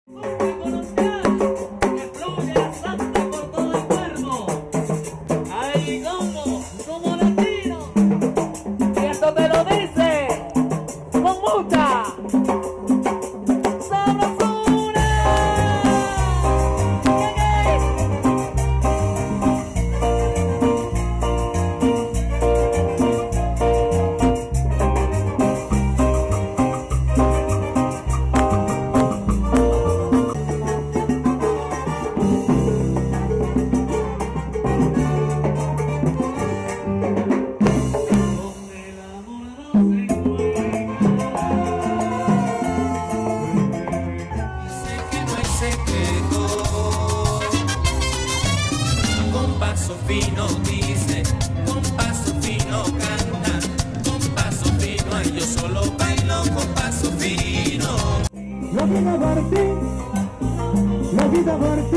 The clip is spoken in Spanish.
Fino dice, con paso fino canta, con paso fino, ay, yo solo bailo con paso fino. La vida por ti,